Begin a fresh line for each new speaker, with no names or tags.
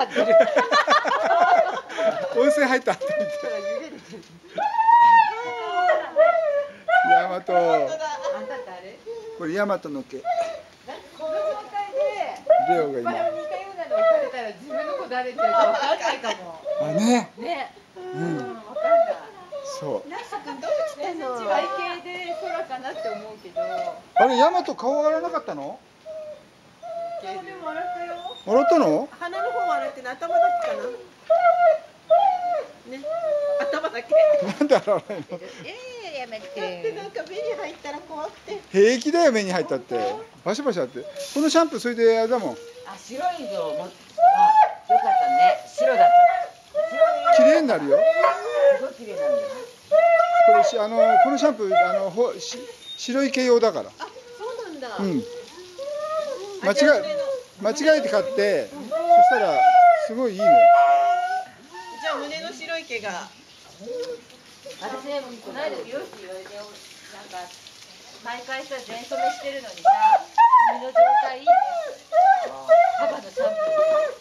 ってる。
温泉入ったってみたい。ヤマト。これヤマトの毛。
この状態で
レオが今。
似たようなのをされたら自分の子誰って言うか分かんないかも。
あね。
ね。
うん。
分かんない。
そう。
ナス君どうしてんの？体型で空かなって思うけど。
あれヤマト顔洗わなかったの？
顔でも洗ったよ。
洗ったの？
鼻の方洗ってね、頭だけかな。ね、頭だけ。
なんで洗わないの？
やめ
だってなんか目に入ったら怖くて。
平気だよ、目に入ったって。バシャバシャって。このシャンプーそれであれだもん。
あ、白いのも、あ、よかったね。白だった。
綺麗になるよ。
すごい綺麗なんだよ。
これこのシャンプー白い毛用だから。
あ、そうなんだ。
うん。間違えて買って、そしたらすごいいいのよ。
じゃあ胸の白い毛が。
私ね、この間美容師言われて、なんか毎回さ全染めしてるのにさ、髪の状態いいね。パパのシャンプー。